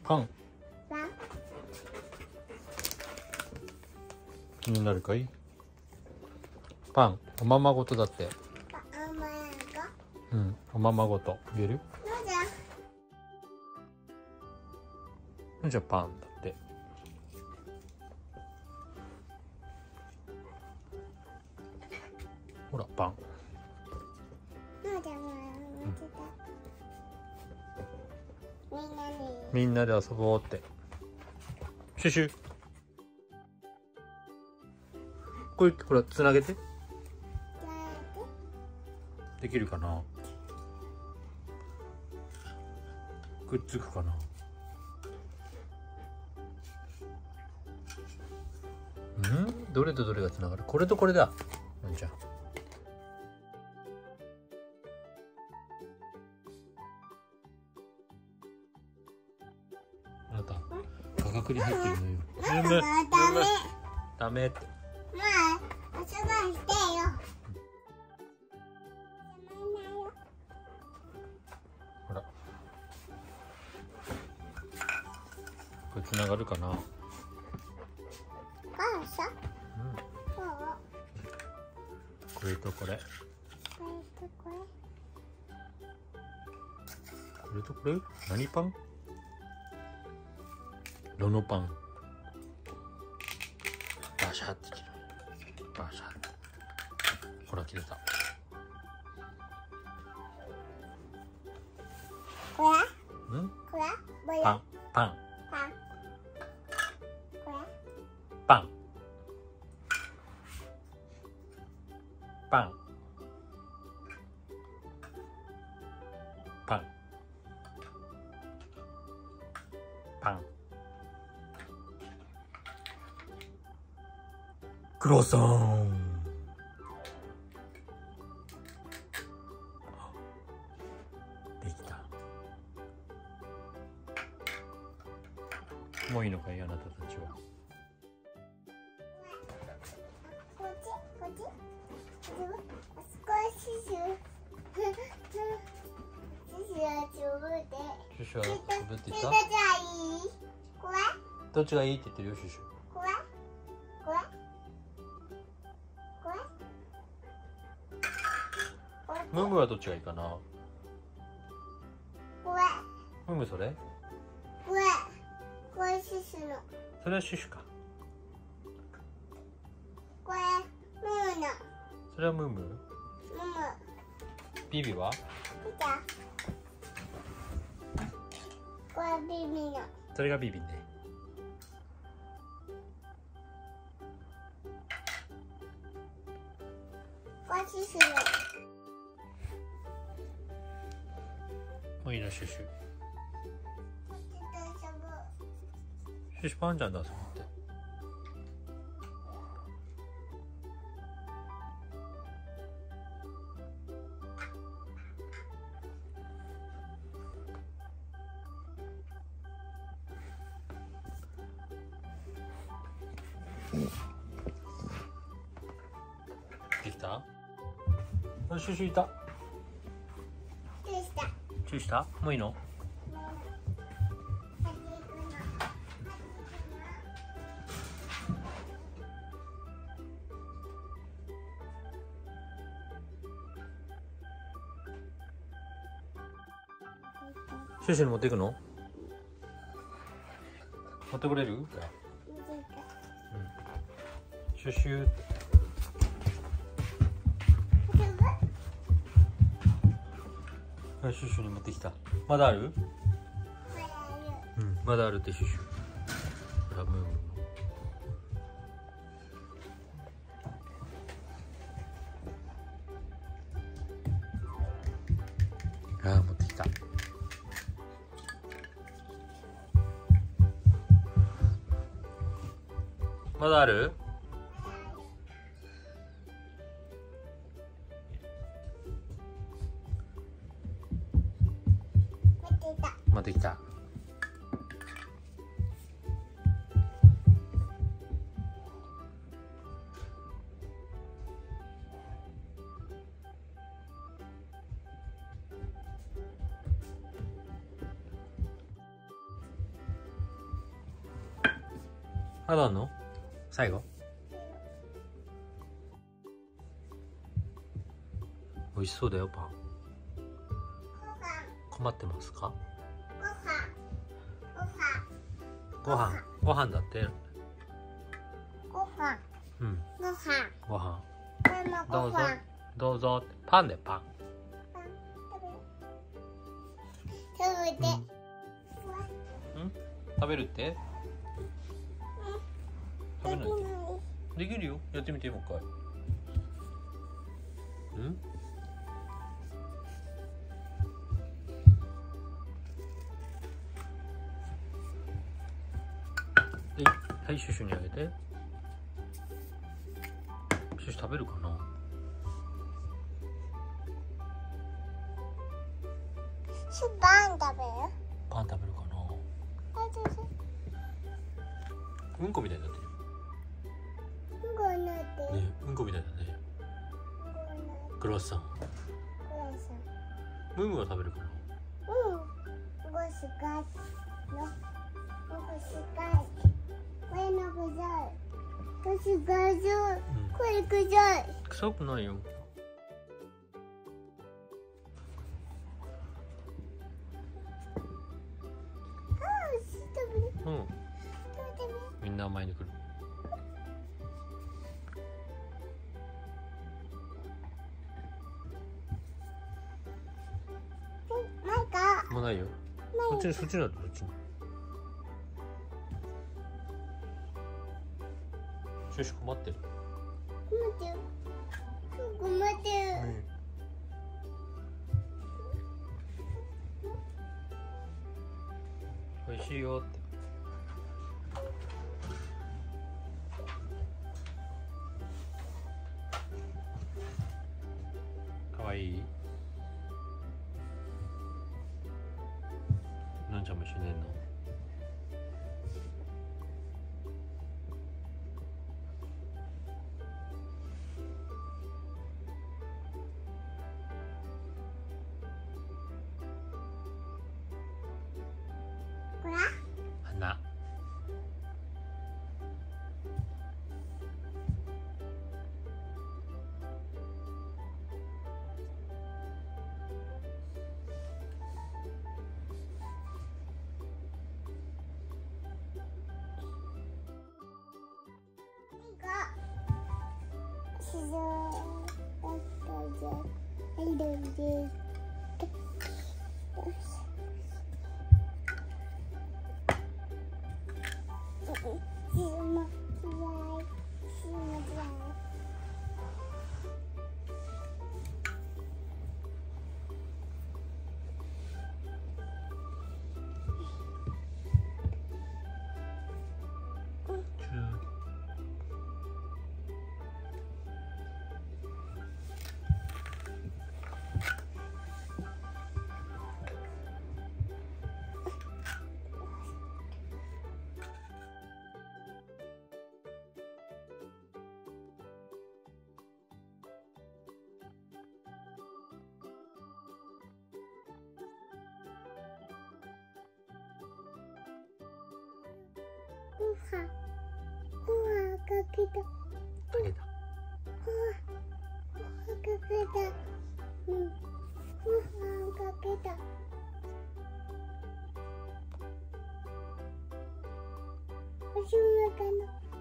パンパン気になるかい？パンおままごとだって。 おまんがうん、おままごと言える？ なんだじゃあパンだって。ほらパン。 なんだもんみんなで遊ぼうって。シュシュ。これほらつなげて。できるかな。くっつくかな。どれとどれがつながる？これとこれだ。なんちゃん。あなた画角に入ってるのよ。ダメって。 まあ、おそばしてよ。 ほら。これつながるかな。これとこれ。これとこれ。何パン？ロノパン。バシャって切る。バシャって。ほら切れた。 これ？ これ？ パン。パン。 パン。これ？ パン。パン。パン。パン。クロワッサン。できた。もういいのかい、あなたたちは。 こっち、こっち。少しシュシュは飛ぶって言った？ これ？ どっちがいいって言ってるよ、シュシュ。 これ？これ？これ？ ムムはどっちがいいかな。 これ？ ムムそれ？ これ？これシュシュの。 それはシュシュか。 これムーの。 それはムム。 ムム。 ビビは？ 見た。これビビの。 それがビビね。 これシュシュの。 もういいの、シュシュ。シュシュパンちゃんだ、遊ぶって。できた？あ、シュシュいた。 チューした。 チューした？もういいの？シュシュに持っていくの？持ってくれる？シュシュって。シュシュに持ってきた。まだある？うん、まだあるってシュシュ。ほら、ムームー。ああ、持ってきた。まだある？持ってきた。 まだあんの？最後？美味しそうだよパン。困ってますか？ご飯だって。 ご飯。 うん。 ご飯。 ご飯。 ママご飯。 どうぞ。パンでパン。 食べて。 食べるって？食べない。できるよ。やってみてもう一回。はい、シュシュにあげて。シュシュ食べるかな？ パン食べる？ パン食べるかな？うんこみたいになってるよ。ね、うんこみたいだね。クロワッサン。ムームは食べるかな？ これくさい。 臭くないよ。みんな前に来る。もうないよ。そっちにそっちだってそっちに。シュシュ困ってる。 困ってる。 美味しいよって。かわいい。なんちゃんも一緒に寝んの？花。 ご飯かけた。 かけた。 ご飯かけた。ご飯かけた。おしまいかな。